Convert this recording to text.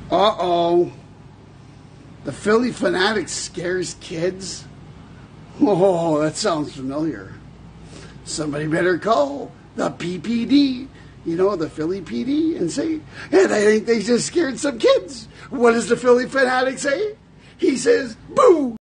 Uh-oh. The Philly fanatic scares kids? Oh, that sounds familiar. Somebody better call the PPD, the Philly PD, and say, and I think they just scared some kids. What does the Philly fanatic say? He says, boo!